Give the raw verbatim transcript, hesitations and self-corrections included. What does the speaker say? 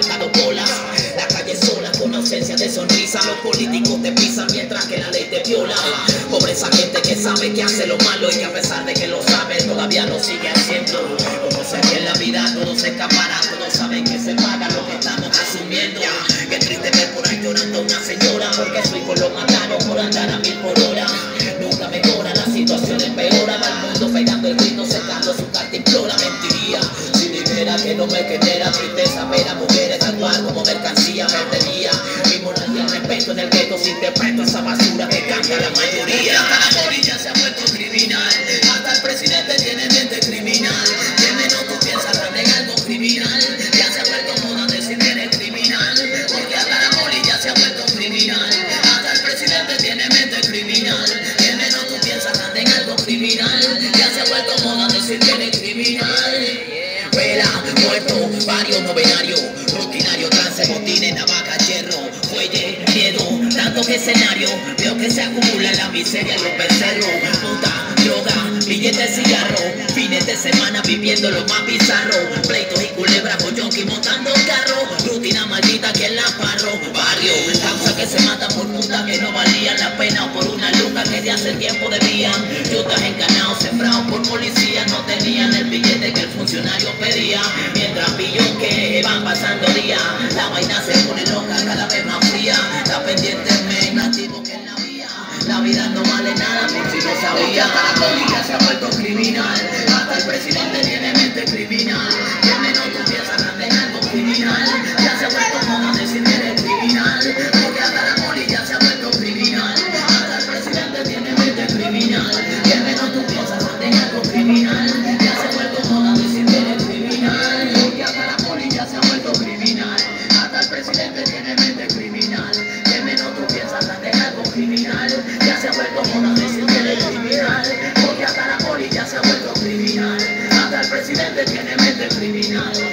marcado bolas. La calle sola con ausencia de sonrisa. Los políticos te pisan mientras que la ley te viola. Pobre esa gente que sabe que hace lo malo y que a pesar de que lo sabe todavía lo sigue haciendo. Como si aquí en la vida todos se escaparan, todos saben que se paga lo que estamos asumiendo. Qué triste ver por ahí llorando a una señora porque su hijo lo mataron por andar a mil por hora. Nunca mejora, la situación empeora. Va el mundo pegando el grito, secando su carta implora. Mentiría si dijera que no me genera tristeza ver a mujeres actuar como mercancía. Perdería mi moral y el respeto en el gueto si interpreto esa basura que canta la mayoría. Hasta la polilla se ha vuelto criminal, hasta el presidente tiene mente criminal. Que menos tú piensas en algo criminal, ya se ha vuelto moda decir que eres criminal. Porque hasta la polilla se ha vuelto criminal, hasta el presidente tiene mente criminal. Que menos tú piensas en algo criminal, ya se ha vuelto moda decir que eres criminal. Vela, muerto, varios novenarios, rutinario, trance, botines, navaja, hierro, fuelle, miedo, tantos escenarios, veo que se acumula la miseria y los becerros, puta, droga, billetes, cigarro, fines de semana viviendo lo más bizarro, pleitos y culebras, boyonqui montando carro, rutina maldita que en la parro, barrio, causa que se matan por puta que no valían la pena o por una luca que de hace tiempo debían, yutas encanados, sembrados por policía, no tenían el billete que el funcionario pedía, mientras pilló que van pasando días, la vaina se pone loca, cada vez más fría, la pendiente es más activo que en la vía, la vida no vale nada por si no sabía, hasta la política se ha vuelto criminal, hasta el presidente tiene mente criminal, que menos tú piensas en algo criminal, ya se ha vuelto moda decir que eres criminal, porque hasta la política se ha vuelto criminal, hasta el presidente tiene mente criminal, que menos tú piensas en algo criminal, ya se ha vuelto moda decir que eres criminal, porque hasta la política se ha vuelto criminal, hasta el presidente tiene mente criminal, que menos tú piensas en algo criminal, ya se ha vuelto moda decir que eres criminal, porque hasta la política se ha vuelto criminal, hasta el presidente tiene mente criminal.